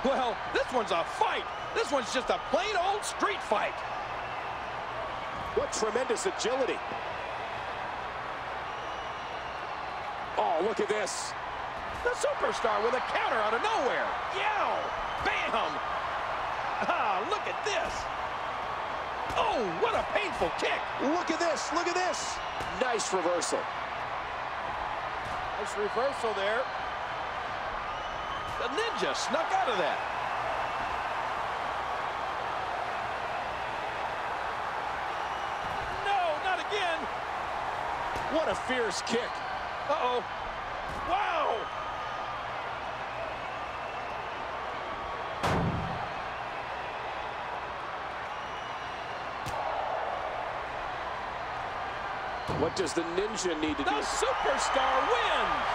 Well, this one's a fight. This one's just a plain old street fight. What tremendous agility. Oh, look at this. The superstar with a counter out of nowhere. Yow! Bam! Ah, look at this. Oh, what a painful kick. Look at this. Look at this. Nice reversal. Nice reversal there. The ninja snuck out of that. No, not again. What a fierce kick. Uh-oh. Wow! What does the ninja need to do? The superstar wins!